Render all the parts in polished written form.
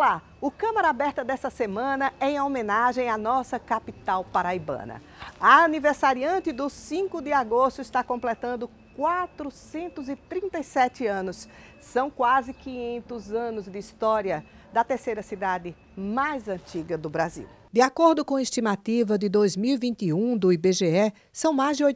Olá, o Câmara Aberta dessa semana é em homenagem à nossa capital paraibana. A aniversariante do 5 de agosto está completando 437 anos. São quase 500 anos de história da terceira cidade mais antiga do Brasil. De acordo com a estimativa de 2021 do IBGE, são mais de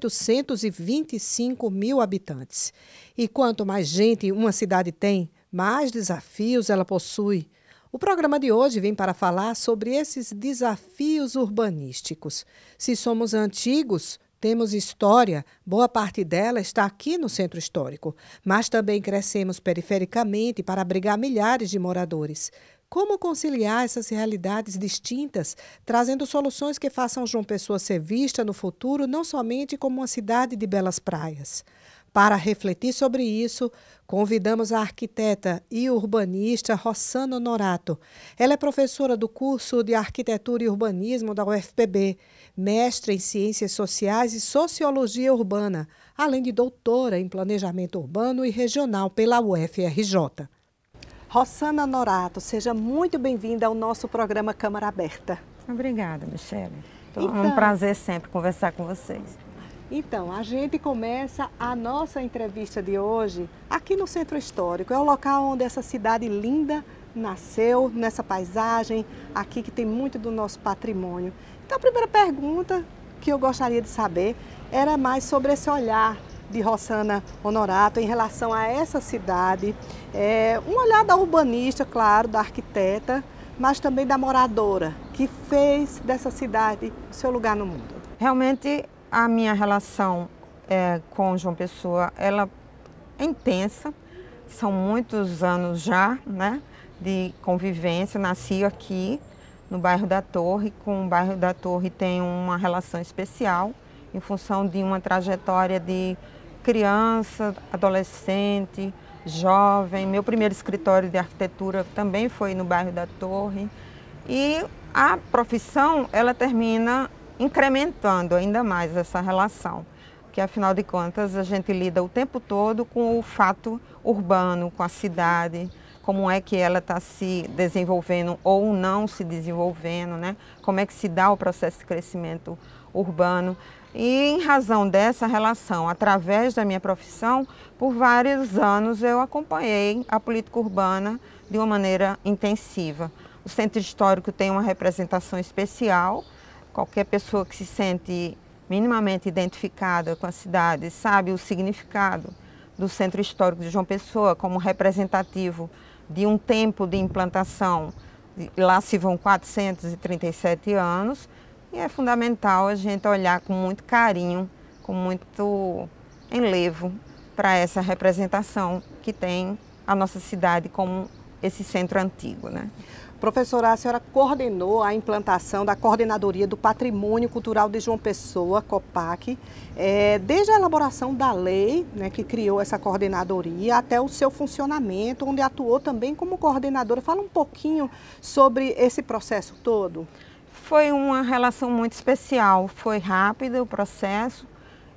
825 mil habitantes. E quanto mais gente uma cidade tem, mais desafios ela possui. O programa de hoje vem para falar sobre esses desafios urbanísticos. Se somos antigos, temos história, boa parte dela está aqui no centro histórico, mas também crescemos perifericamente para abrigar milhares de moradores. Como conciliar essas realidades distintas, trazendo soluções que façam João Pessoa ser vista no futuro não somente como uma cidade de belas praias? Para refletir sobre isso, convidamos a arquiteta e urbanista Rossana Honorato. Ela é professora do curso de Arquitetura e Urbanismo da UFPB, mestre em Ciências Sociais e Sociologia Urbana, além de doutora em Planejamento Urbano e Regional pela UFRJ. Rossana Honorato, seja muito bem-vinda ao nosso programa Câmara Aberta. Obrigada, Michele. É um prazer sempre conversar com vocês. Então, a gente começa a nossa entrevista de hoje aqui no Centro Histórico. É o local onde essa cidade linda nasceu, nessa paisagem, aqui que tem muito do nosso patrimônio. Então, a primeira pergunta que eu gostaria de saber era mais sobre esse olhar de Rossana Honorato em relação a essa cidade. Um olhar da urbanista, claro, da arquiteta, mas também da moradora, que fez dessa cidade o seu lugar no mundo. Realmente, a minha relação com João Pessoa, ela é intensa, são muitos anos já, né, de convivência. Nasci aqui no bairro da Torre, com o bairro da Torre tem uma relação especial em função de uma trajetória de criança, adolescente, jovem. Meu primeiro escritório de arquitetura também foi no bairro da Torre. E a profissão, ela termina incrementando ainda mais essa relação, que afinal de contas a gente lida o tempo todo com o fato urbano, com a cidade, como é que ela está se desenvolvendo ou não se desenvolvendo, né? Como é que se dá o processo de crescimento urbano. E em razão dessa relação, através da minha profissão, por vários anos eu acompanhei a política urbana de uma maneira intensiva. O Centro Histórico tem uma representação especial. Qualquer pessoa que se sente minimamente identificada com a cidade sabe o significado do Centro Histórico de João Pessoa como representativo de um tempo de implantação. Lá se vão 437 anos e é fundamental a gente olhar com muito carinho, com muito enlevo para essa representação que tem a nossa cidade como esse centro antigo, né? Professora, a senhora coordenou a implantação da Coordenadoria do Patrimônio Cultural de João Pessoa, COPAC, desde a elaboração da lei, né, que criou essa coordenadoria, até o seu funcionamento, onde atuou também como coordenadora. Fala um pouquinho sobre esse processo todo. Foi uma relação muito especial, foi rápido o processo.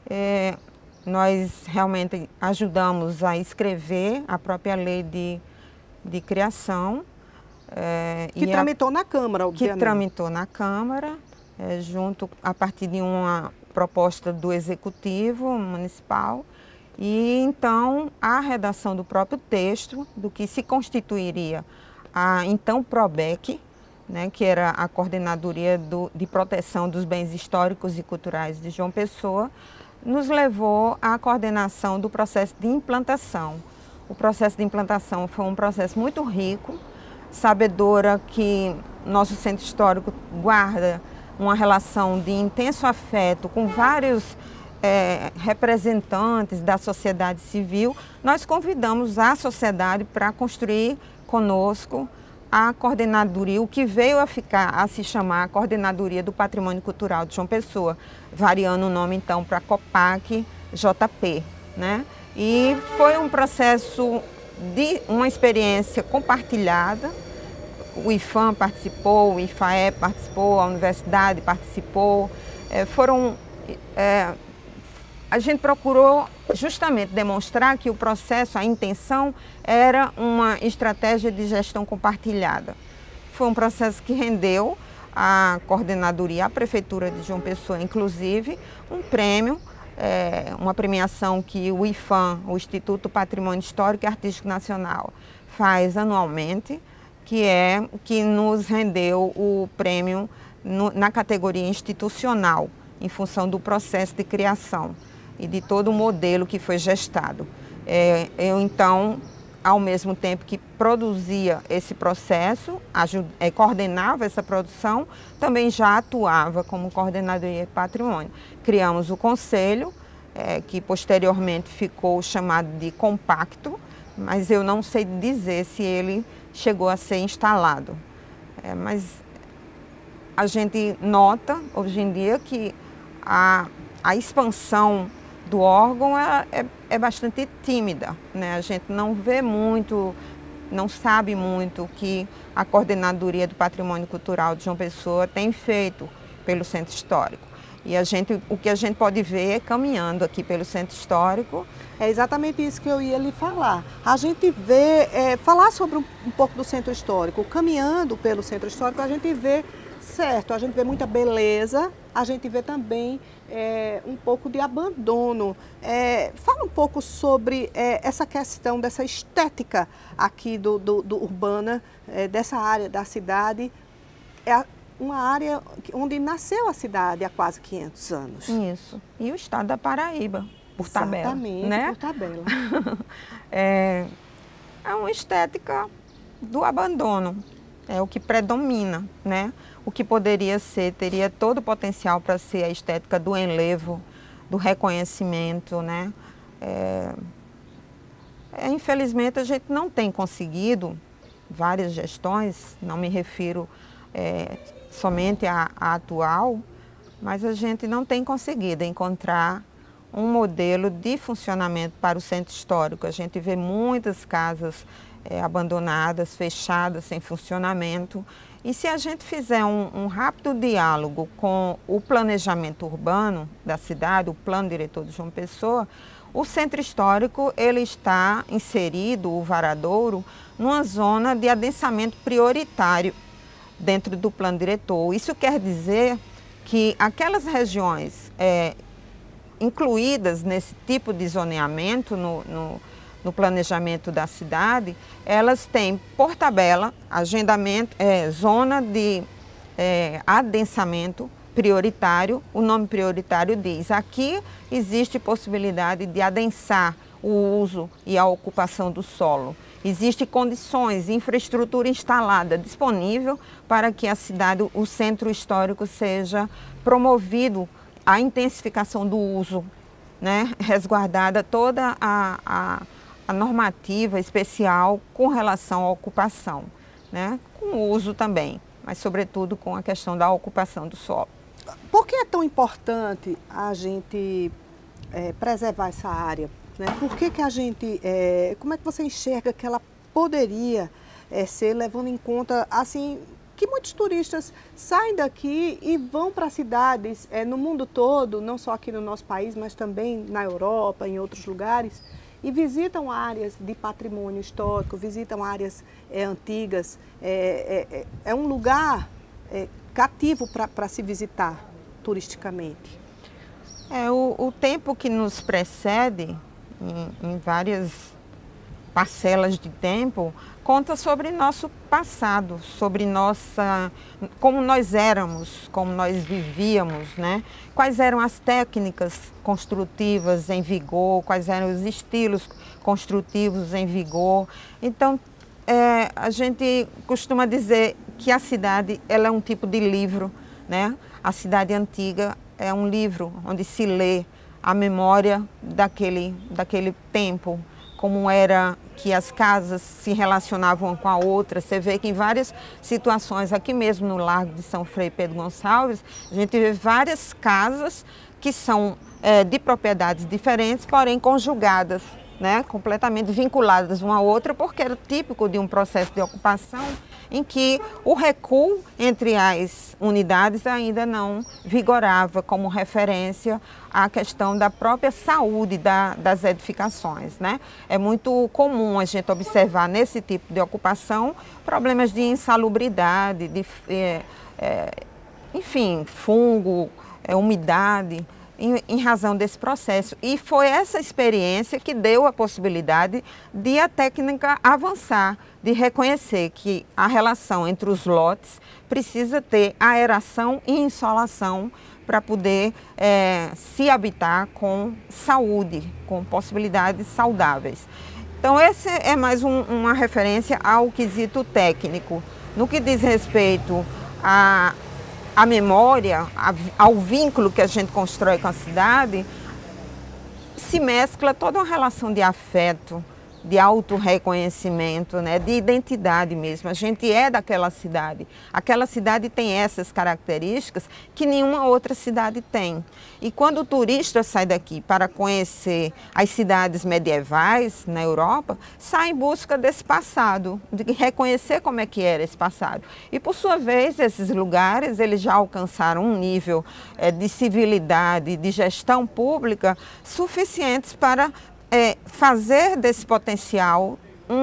Nós realmente ajudamos a escrever a própria lei de criação. Que tramitou na Câmara, obviamente. Que tramitou na Câmara, junto a partir de uma proposta do Executivo Municipal. E então a redação do próprio texto, do que se constituiria a então PROBEC, né, que era a Coordenadoria de Proteção dos Bens Históricos e Culturais de João Pessoa, nos levou à coordenação do processo de implantação. O processo de implantação foi um processo muito rico, sabedora que nosso centro histórico guarda uma relação de intenso afeto com vários representantes da sociedade civil. Nós convidamos a sociedade para construir conosco a coordenadoria, o que veio a se chamar Coordenadoria do Patrimônio Cultural de João Pessoa, variando o nome então para COPAC JP, né? E foi um processo de uma experiência compartilhada. O IFAM participou, o IFAE participou, a universidade participou. A gente procurou justamente demonstrar que o processo, a intenção, era uma estratégia de gestão compartilhada. foi um processo que rendeu à coordenadoria, à Prefeitura de João Pessoa, inclusive, um prêmio, uma premiação que o IPHAN, o Instituto Patrimônio Histórico e Artístico Nacional, faz anualmente, que nos rendeu o prêmio na categoria institucional, em função do processo de criação e de todo o modelo que foi gestado. Eu, então, ao mesmo tempo que produzia esse processo, coordenava essa produção, também já atuava como coordenadoria de patrimônio. Criamos o conselho, que posteriormente ficou chamado de compacto, mas eu não sei dizer se ele chegou a ser instalado. Mas a gente nota, hoje em dia, que a expansão do órgão é bastante tímida, né? A gente não vê muito, não sabe muito o que a Coordenadoria do Patrimônio Cultural de João Pessoa tem feito pelo Centro Histórico. E o que a gente pode ver é caminhando aqui pelo Centro Histórico. É exatamente isso que eu ia lhe falar. A gente vê, falar sobre um pouco do Centro Histórico, caminhando pelo Centro Histórico, a gente vê, certo, a gente vê muita beleza, a gente vê também um pouco de abandono. Fala um pouco sobre essa questão dessa estética aqui do urbana, dessa área da cidade. Uma área onde nasceu a cidade há quase 500 anos. Isso. E o estado da Paraíba, por tabela. Exatamente, né? por tabela. É uma estética do abandono, é o que predomina, né? O que poderia ser, teria todo o potencial para ser a estética do enlevo, do reconhecimento, né? Infelizmente, a gente não tem conseguido várias gestões, não me refiro somente à atual, mas a gente não tem conseguido encontrar um modelo de funcionamento para o Centro Histórico. A gente vê muitas casas abandonadas, fechadas, sem funcionamento. E se a gente fizer um rápido diálogo com o planejamento urbano da cidade, o plano diretor de João Pessoa, o Centro Histórico ele está inserido, o Varadouro, numa zona de adensamento prioritário dentro do plano diretor. Isso quer dizer que aquelas regiões incluídas nesse tipo de zoneamento no planejamento da cidade, elas têm por tabela, agendamento, zona de adensamento prioritário. O nome prioritário diz, aqui existe possibilidade de adensar o uso e a ocupação do solo. Existem condições, infraestrutura instalada, disponível para que a cidade, o centro histórico seja promovido a intensificação do uso, né? Resguardada toda a normativa especial com relação à ocupação, né? Com o uso também, mas sobretudo com a questão da ocupação do solo. Por que é tão importante a gente preservar essa área? Por que a gente, como é que você enxerga que ela poderia ser, levando em conta, assim, que muitos turistas saem daqui e vão para cidades no mundo todo, não só aqui no nosso país, mas também na Europa, em outros lugares, e visitam áreas de patrimônio histórico, visitam áreas antigas. É um lugar cativo para se visitar turisticamente. O tempo que nos precede, em várias parcelas de tempo, conta sobre nosso passado, sobre como nós éramos, como nós vivíamos, né? Quais eram as técnicas construtivas em vigor, quais eram os estilos construtivos em vigor. Então, a gente costuma dizer que a cidade ela é um tipo de livro, né? A cidade antiga é um livro onde se lê a memória daquele tempo, como era que as casas se relacionavam com a outra. Você vê que em várias situações, aqui mesmo no Largo de São Frei Pedro Gonçalves, a gente vê várias casas que são de propriedades diferentes, porém conjugadas, né, completamente vinculadas uma à outra, porque era típico de um processo de ocupação em que o recuo entre as unidades ainda não vigorava como referência a questão da própria saúde das edificações, né? É muito comum a gente observar nesse tipo de ocupação problemas de insalubridade, enfim, fungo, umidade, em razão desse processo. E foi essa experiência que deu a possibilidade de a técnica avançar, de reconhecer que a relação entre os lotes precisa ter aeração e insolação para poder se habitar com saúde, com possibilidades saudáveis. Então, esse é mais uma referência ao quesito técnico. No que diz respeito à memória, ao vínculo que a gente constrói com a cidade, se mescla toda uma relação de afeto, de autorreconhecimento, né, de identidade mesmo. A gente é daquela cidade. Aquela cidade tem essas características que nenhuma outra cidade tem. E quando o turista sai daqui para conhecer as cidades medievais na Europa, sai em busca desse passado, de reconhecer como é que era esse passado. E por sua vez, esses lugares, eles já alcançaram um nível de civilidade, de gestão pública suficientes para fazer desse potencial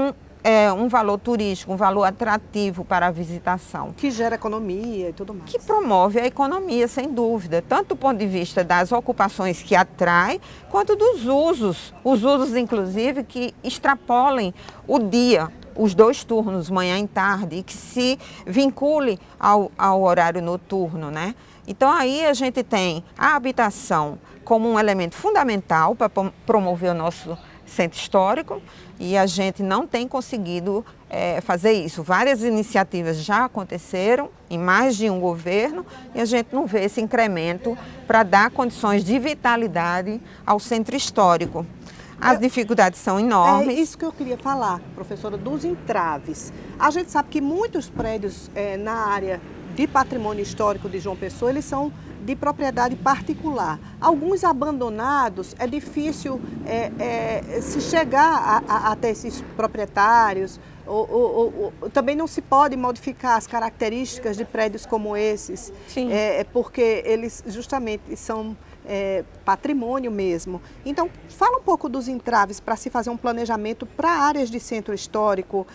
um valor turístico, um valor atrativo para a visitação. Que gera economia e tudo mais. Que promove a economia, sem dúvida, tanto do ponto de vista das ocupações que atrai, quanto dos usos. Os usos, inclusive, que extrapolem o dia, os 2 turnos, manhã e tarde, e que se vincule ao horário noturno, né? Então aí a gente tem a habitação como um elemento fundamental para promover o nosso centro histórico e a gente não tem conseguido fazer isso. Várias iniciativas já aconteceram em mais de um governo e a gente não vê esse incremento para dar condições de vitalidade ao centro histórico. As dificuldades são enormes. É isso que eu queria falar, professora, dos entraves. A gente sabe que muitos prédios na área de patrimônio histórico de João Pessoa, eles são de propriedade particular. Alguns abandonados, é difícil se chegar até esses proprietários, também não se pode modificar as características de prédios como esses, porque eles justamente são patrimônio mesmo. Então, fala um pouco dos entraves para se fazer um planejamento para áreas de centro histórico,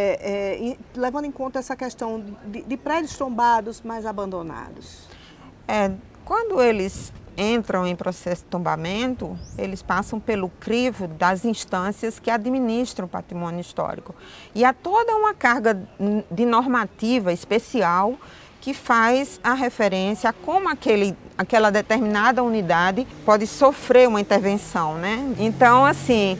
levando em conta essa questão de prédios tombados, mas abandonados. Quando eles entram em processo de tombamento, eles passam pelo crivo das instâncias que administram o patrimônio histórico. E há toda uma carga de normativa especial que faz a referência a como aquela determinada unidade pode sofrer uma intervenção, né? Então, assim,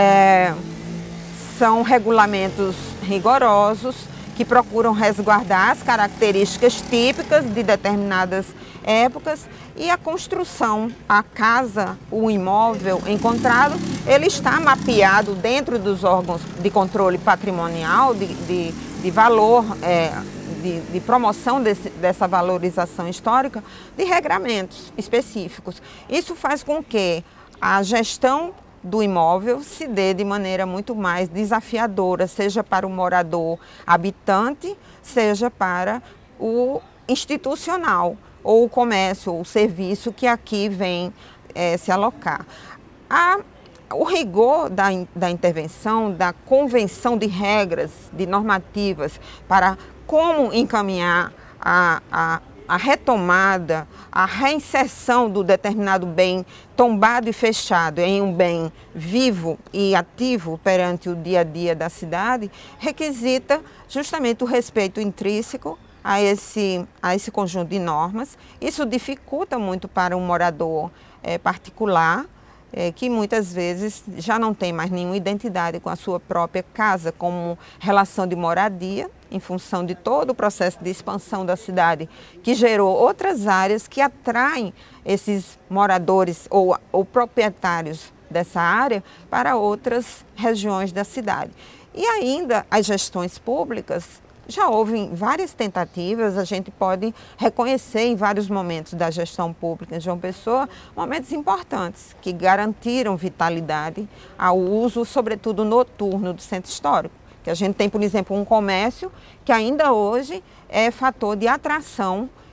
são regulamentos rigorosos que procuram resguardar as características típicas de determinadas épocas e a construção, a casa, o imóvel encontrado, ele está mapeado dentro dos órgãos de controle patrimonial, de valor, de promoção dessa valorização histórica, de regramentos específicos. Isso faz com que a gestão do imóvel se dê de maneira muito mais desafiadora, seja para o morador habitante, seja para o institucional, ou o comércio, ou o serviço que aqui vem se alocar. O rigor da intervenção, da convenção de regras, de normativas, para como encaminhar a retomada, a reinserção do determinado bem tombado e fechado em um bem vivo e ativo perante o dia a dia da cidade, requisita justamente o respeito intrínseco a esse conjunto de normas. Isso dificulta muito para um morador particular, que muitas vezes já não tem mais nenhuma identidade com a sua própria casa como relação de moradia, em função de todo o processo de expansão da cidade, que gerou outras áreas que atraem esses moradores ou proprietários dessa área para outras regiões da cidade. E ainda as gestões públicas, já houve várias tentativas, a gente pode reconhecer em vários momentos da gestão pública em João Pessoa, momentos importantes que garantiram vitalidade ao uso, sobretudo noturno, do centro histórico. Que a gente tem, por exemplo, um comércio que ainda hoje é fator de atração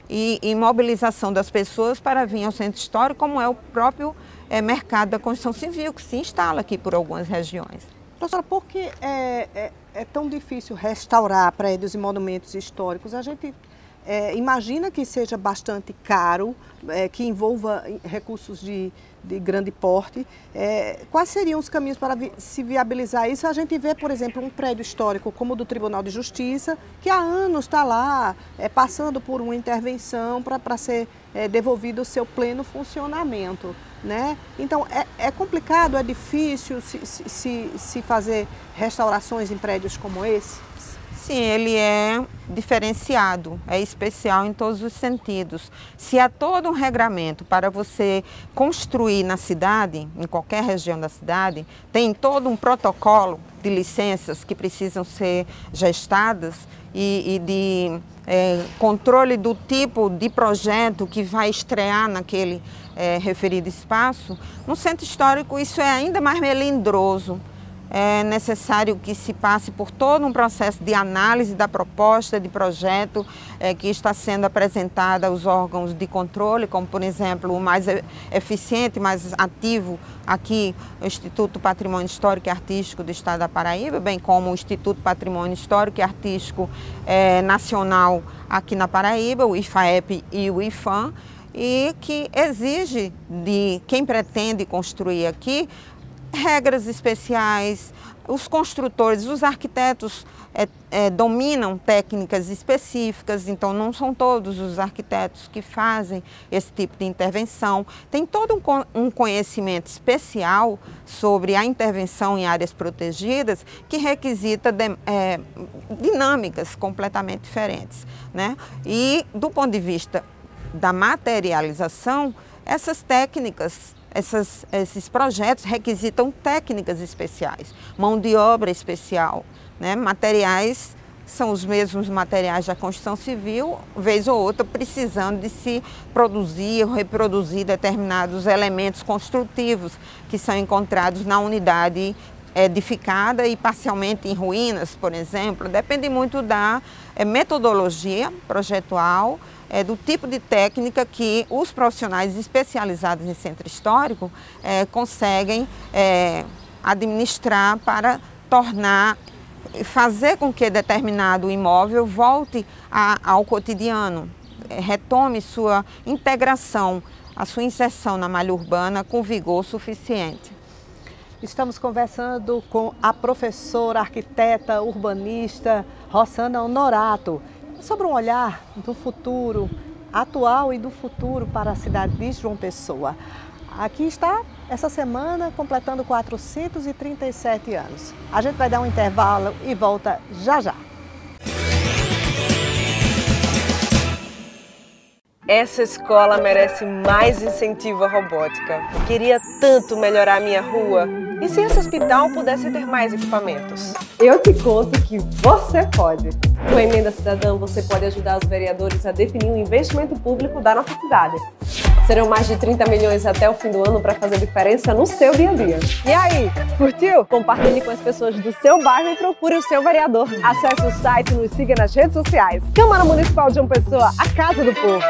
e mobilização das pessoas para vir ao centro histórico, como é o próprio mercado da construção civil, que se instala aqui por algumas regiões. Professora, por que é tão difícil restaurar prédios e monumentos históricos? A gente imagina que seja bastante caro, que envolva recursos de grande porte. Quais seriam os caminhos para se viabilizar isso? A gente vê, por exemplo, um prédio histórico como o do Tribunal de Justiça, que há anos está lá, passando por uma intervenção para ser devolvido o seu pleno funcionamento, né? Então, é complicado, é difícil se fazer restaurações em prédios como esse? Sim, ele é diferenciado, é especial em todos os sentidos. Se há todo um regramento para você construir na cidade, em qualquer região da cidade, tem todo um protocolo de licenças que precisam ser gestadas e de controle do tipo de projeto que vai estrear naquele referido espaço, no centro histórico isso é ainda mais melindroso. É necessário que se passe por todo um processo de análise da proposta de projeto que está sendo apresentada aos órgãos de controle, como, por exemplo, o mais eficiente, mais ativo aqui, o Instituto Patrimônio Histórico e Artístico do Estado da Paraíba, bem como o Instituto Patrimônio Histórico e Artístico Nacional aqui na Paraíba, o IFAEP e o IFAM, e que exige de quem pretende construir aqui regras especiais. Os construtores, os arquitetos dominam técnicas específicas, então não são todos os arquitetos que fazem esse tipo de intervenção. Tem todo um conhecimento especial sobre a intervenção em áreas protegidas que requisita dinâmicas completamente diferentes, né? E do ponto de vista da materialização, essas técnicas, esses projetos requisitam técnicas especiais, mão de obra especial, né? Materiais são os mesmos materiais da construção civil, vez ou outra precisando de se produzir ou reproduzir determinados elementos construtivos que são encontrados na unidade edificada e parcialmente em ruínas, por exemplo. Depende muito da metodologia projetual, do tipo de técnica que os profissionais especializados em centro histórico conseguem administrar para fazer com que determinado imóvel volte ao cotidiano, retome sua integração, a sua inserção na malha urbana com vigor suficiente. Estamos conversando com a professora, arquiteta, urbanista Rossana Honorato, sobre um olhar do futuro atual e do futuro para a cidade de João Pessoa. Aqui está, essa semana, completando 437 anos. A gente vai dar um intervalo e volta já já. Essa escola merece mais incentivo à robótica. Eu queria tanto melhorar a minha rua. E se esse hospital pudesse ter mais equipamentos? Eu te conto que você pode. Com a Emenda Cidadã, você pode ajudar os vereadores a definir o investimento público da nossa cidade. Serão mais de 30 milhões até o fim do ano para fazer diferença no seu dia a dia. E aí, curtiu? Compartilhe com as pessoas do seu bairro e procure o seu vereador. Acesse o site e nos siga nas redes sociais. Câmara Municipal de João Pessoa, a Casa do Povo.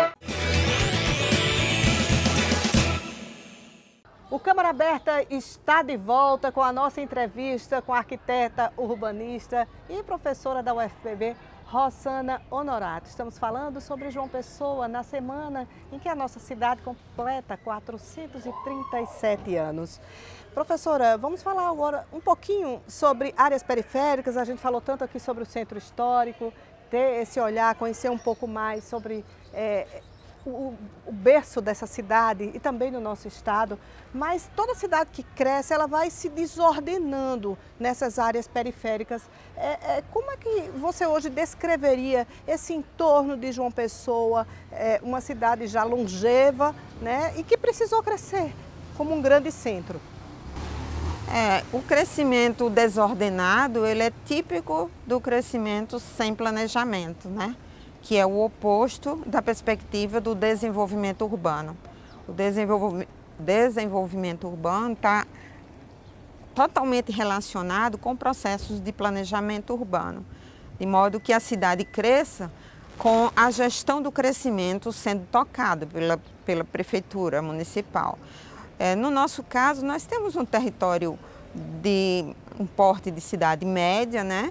O Câmara Aberta está de volta com a nossa entrevista com a arquiteta, urbanista e professora da UFPB, Rossana Honorato. Estamos falando sobre João Pessoa na semana em que a nossa cidade completa 437 anos. Professora, vamos falar agora um pouquinho sobre áreas periféricas. A gente falou tanto aqui sobre o centro histórico, ter esse olhar, conhecer um pouco mais sobre o berço dessa cidade e também no nosso estado, mas toda cidade que cresce, ela vai se desordenando nessas áreas periféricas. Como é que você hoje descreveria esse entorno de João Pessoa, uma cidade já longeva, né, e que precisou crescer como um grande centro? O crescimento desordenado, ele é típico do crescimento sem planejamento, né? Que é o oposto da perspectiva do desenvolvimento urbano. O desenvolvimento urbano está totalmente relacionado com processos de planejamento urbano, de modo que a cidade cresça com a gestão do crescimento sendo tocada pela Prefeitura Municipal. No nosso caso, nós temos um território de um porte de cidade média, né?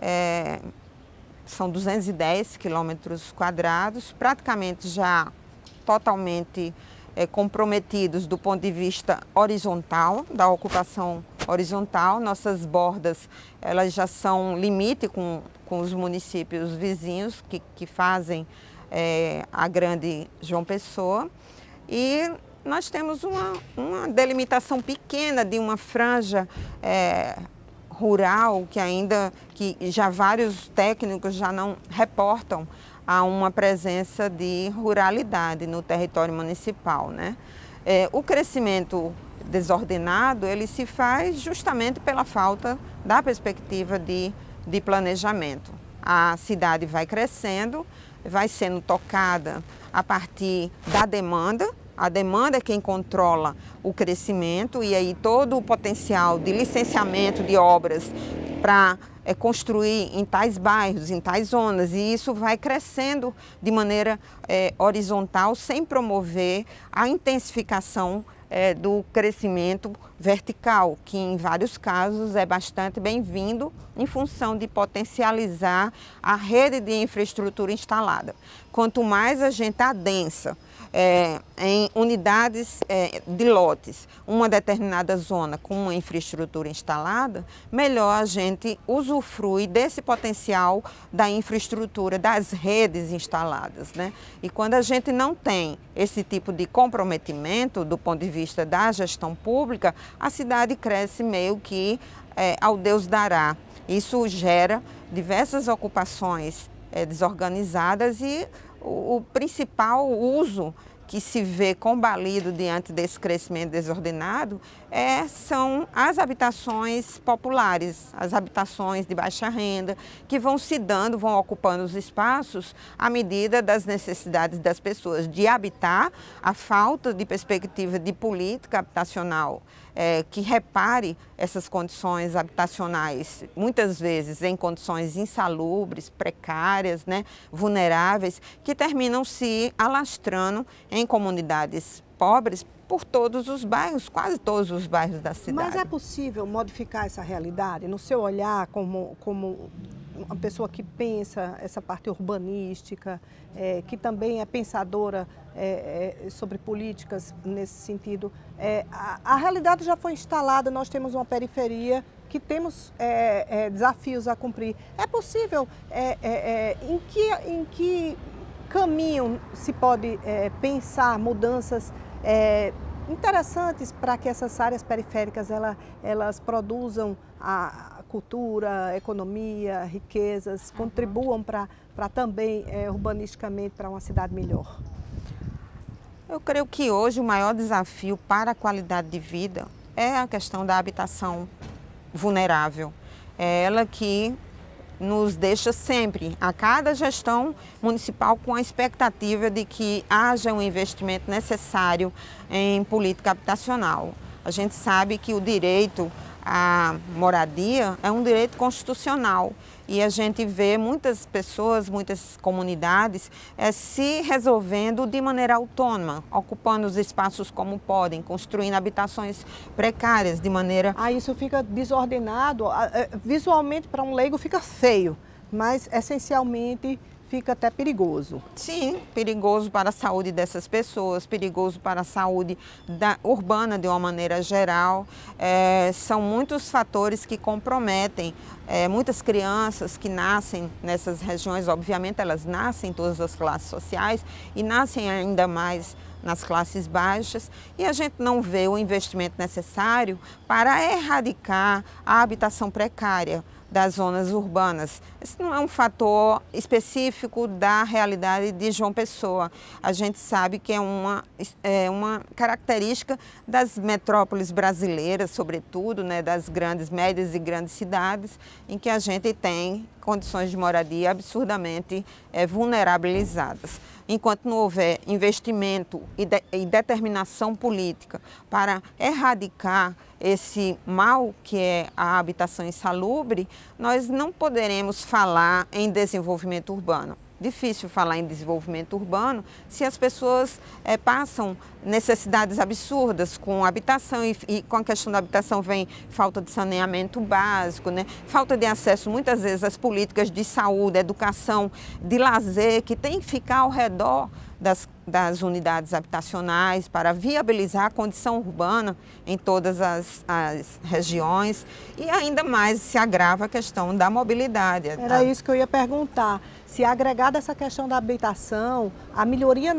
São 210 quilômetros quadrados, praticamente já totalmente comprometidos do ponto de vista horizontal, da ocupação horizontal. Nossas bordas, elas já são limite com os municípios vizinhos que fazem a grande João Pessoa. E nós temos uma delimitação pequena de uma franja rural que já vários técnicos já não reportam a uma presença de ruralidade no território municipal, né? O crescimento desordenado, ele se faz justamente pela falta da perspectiva de planejamento. A cidade vai crescendo, vai sendo tocada a partir da demanda. A demanda é quem controla o crescimento e aí todo o potencial de licenciamento de obras para construir em tais bairros, em tais zonas, e isso vai crescendo de maneira horizontal, sem promover a intensificação do crescimento vertical, que em vários casos é bastante bem-vindo em função de potencializar a rede de infraestrutura instalada. Quanto mais a gente adensa em unidades de lotes, uma determinada zona com uma infraestrutura instalada, melhor a gente usufrui desse potencial da infraestrutura, das redes instaladas, né? E quando a gente não tem esse tipo de comprometimento do ponto de vista da gestão pública, a cidade cresce meio que ao Deus dará. Isso gera diversas ocupações desorganizadas e o principal uso que se vê combalido diante desse crescimento desordenado são as habitações populares, as habitações de baixa renda, que vão se dando, vão ocupando os espaços à medida das necessidades das pessoas de habitar, a falta de perspectiva de política habitacional que repare essas condições habitacionais, muitas vezes em condições insalubres, precárias, né, vulneráveis, que terminam se alastrando em comunidades pobres por todos os bairros, quase todos os bairros da cidade. Mas é possível modificar essa realidade, no seu olhar como uma pessoa que pensa essa parte urbanística, que também é pensadora sobre políticas nesse sentido. A realidade já foi instalada, nós temos uma periferia que temos desafios a cumprir. É possível, em que caminho se pode pensar mudanças interessantes para que essas áreas periféricas elas produzam a cultura, economia, riquezas, contribuam para também urbanisticamente para uma cidade melhor? Eu creio que hoje o maior desafio para a qualidade de vida é a questão da habitação vulnerável. É ela que nos deixa sempre, a cada gestão municipal, com a expectativa de que haja um investimento necessário em política habitacional. A gente sabe que o direito à moradia é um direito constitucional e a gente vê muitas pessoas, muitas comunidades se resolvendo de maneira autônoma, ocupando os espaços como podem, construindo habitações precárias de maneira... Isso fica desordenado, visualmente para um leigo fica feio, mas essencialmente fica até perigoso. Sim, perigoso para a saúde dessas pessoas, perigoso para a saúde urbana de uma maneira geral. São muitos fatores que comprometem muitas crianças que nascem nessas regiões. Obviamente elas nascem em todas as classes sociais e nascem ainda mais nas classes baixas, e a gente não vê o investimento necessário para erradicar a habitação precária das zonas urbanas. Esse não é um fator específico da realidade de João Pessoa. A gente sabe que é uma característica das metrópoles brasileiras, sobretudo, né, das grandes, médias e grandes cidades, em que a gente tem condições de moradia absurdamente vulnerabilizadas. Enquanto não houver investimento e determinação política para erradicar esse mal que é a habitação insalubre, nós não poderemos falar em desenvolvimento urbano. difícil falar em desenvolvimento urbano se as pessoas passam necessidades absurdas com habitação e com a questão da habitação vem falta de saneamento básico, né? Falta de acesso muitas vezes às políticas de saúde, educação, de lazer, que tem que ficar ao redor das unidades habitacionais para viabilizar a condição urbana em todas as regiões e ainda mais se agrava a questão da mobilidade. Era isso que eu ia perguntar, se agregada essa questão da habitação, a melhoria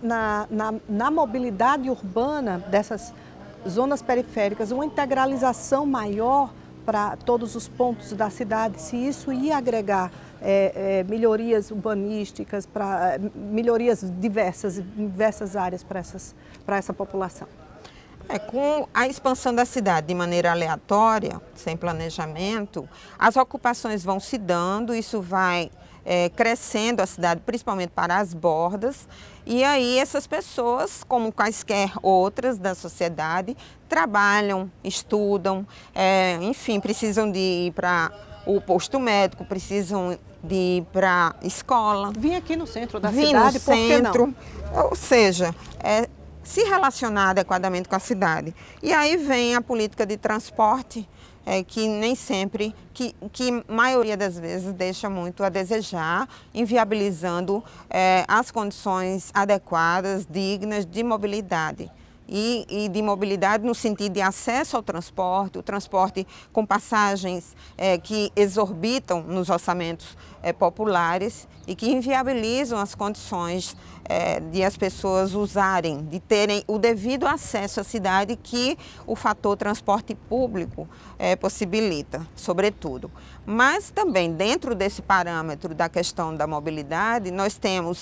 na mobilidade urbana dessas zonas periféricas, uma integralização maior para todos os pontos da cidade, se isso ia agregar melhorias urbanísticas, melhorias diversas áreas para essa população. Com a expansão da cidade de maneira aleatória, sem planejamento, as ocupações vão se dando, isso vai crescendo a cidade, principalmente para as bordas, e aí essas pessoas, como quaisquer outras da sociedade, trabalham, estudam, enfim, precisam de ir para o posto médico, precisam de ir para a escola. Vim aqui no centro da cidade, por que não? Ou seja, se relacionar adequadamente com a cidade. E aí vem a política de transporte, que nem sempre, que maioria das vezes deixa muito a desejar, inviabilizando as condições adequadas, dignas de mobilidade. E de mobilidade no sentido de acesso ao transporte, o transporte com passagens que exorbitam nos orçamentos populares e que inviabilizam as condições de as pessoas usarem, de terem o devido acesso à cidade que o fator transporte público possibilita, sobretudo. Mas também dentro desse parâmetro da questão da mobilidade, nós temos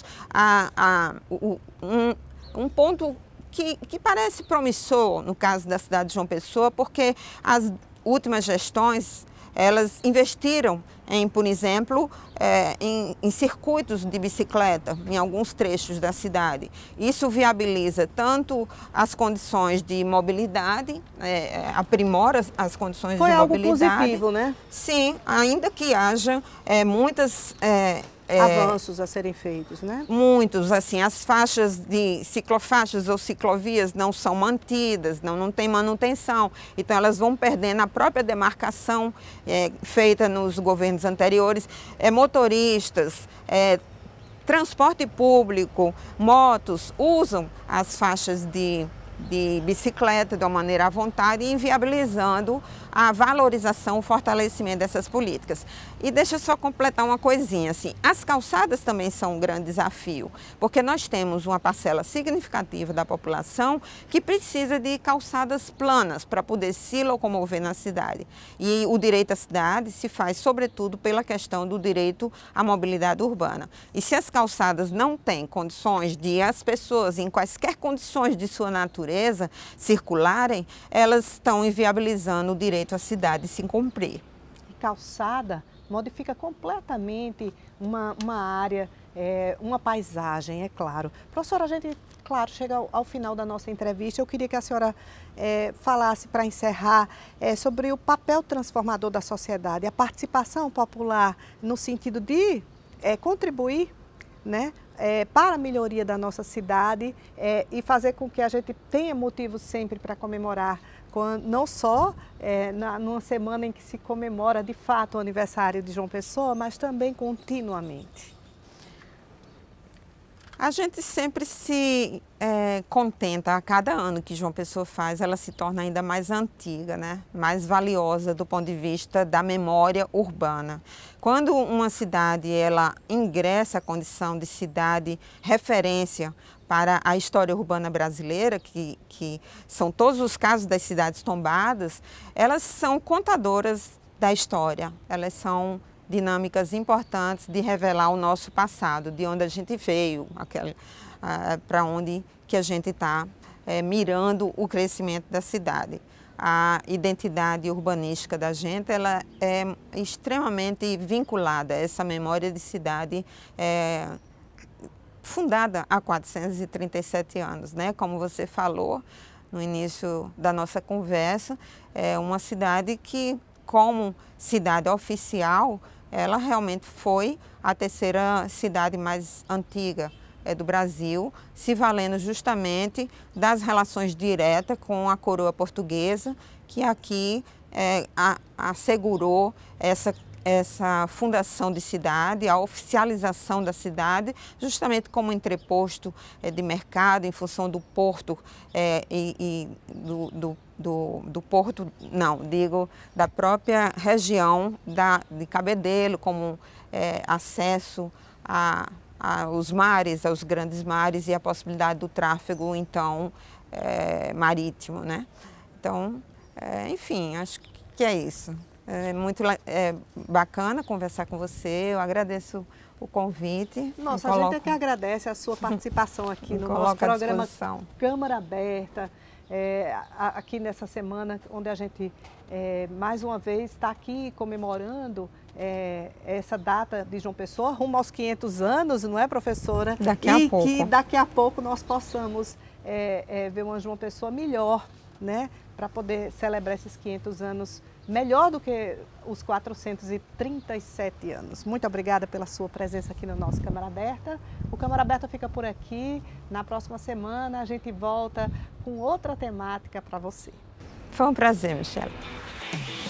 um ponto que parece promissor no caso da cidade de João Pessoa, porque as últimas gestões, elas investiram por exemplo, em circuitos de bicicleta, em alguns trechos da cidade. Isso viabiliza tanto as condições de mobilidade, aprimora as condições de mobilidade. Foi algo positivo, né? Sim, ainda que haja muitas... avanços a serem feitos, né? Muitos, assim, as faixas de ciclofaixas ou ciclovias não são mantidas, não tem manutenção, então elas vão perdendo a própria demarcação feita nos governos anteriores, motoristas, transporte público, motos usam as faixas de bicicleta de uma maneira à vontade, inviabilizando a valorização, o fortalecimento dessas políticas. E deixa eu só completar uma coisinha, assim, as calçadas também são um grande desafio, porque nós temos uma parcela significativa da população que precisa de calçadas planas para poder se locomover na cidade. E o direito à cidade se faz, sobretudo, pela questão do direito à mobilidade urbana. E se as calçadas não têm condições de as pessoas, em quaisquer condições de sua natureza, circularem, elas estão inviabilizando o direito à cidade se cumprir. Calçada modifica completamente uma área, uma paisagem, é claro. Professora, a gente, claro, chega ao final da nossa entrevista. Eu queria que a senhora falasse, para encerrar, sobre o papel transformador da sociedade, a participação popular no sentido de contribuir, né, para a melhoria da nossa cidade e fazer com que a gente tenha motivos sempre para comemorar, não só numa semana em que se comemora de fato o aniversário de João Pessoa, mas também continuamente. A gente sempre se contenta, a cada ano que João Pessoa faz, ela se torna ainda mais antiga, né? Mais valiosa do ponto de vista da memória urbana. Quando uma cidade ela ingressa à condição de cidade referência para a história urbana brasileira, que são todos os casos das cidades tombadas, elas são contadoras da história, elas são dinâmicas importantes de revelar o nosso passado, de onde a gente veio, para onde que a gente está mirando o crescimento da cidade. A identidade urbanística da gente ela é extremamente vinculada a essa memória de cidade fundada há 437 anos, né? Como você falou no início da nossa conversa, é uma cidade que, como cidade oficial, ela realmente foi a terceira cidade mais antiga do Brasil, se valendo justamente das relações diretas com a coroa portuguesa, que aqui assegurou essa fundação de cidade, a oficialização da cidade, justamente como entreposto de mercado, em função do porto do porto, não, digo, da própria região de Cabedelo, como acesso aos mares, aos grandes mares e a possibilidade do tráfego, então, marítimo, né? Então, enfim, acho que é isso. É muito bacana conversar com você, eu agradeço o convite. Nossa, a gente é que agradece a sua participação aqui no nosso programa Câmara Aberta, aqui nessa semana, onde a gente, mais uma vez, está aqui comemorando essa data de João Pessoa, rumo aos 500 anos, não é, professora? Daqui a pouco. E que daqui a pouco nós possamos ver uma João Pessoa melhor, né? Para poder celebrar esses 500 anos melhor do que os 437 anos. Muito obrigada pela sua presença aqui no nosso Câmara Aberta. O Câmara Aberta fica por aqui. Na próxima semana a gente volta com outra temática para você. Foi um prazer, Michele.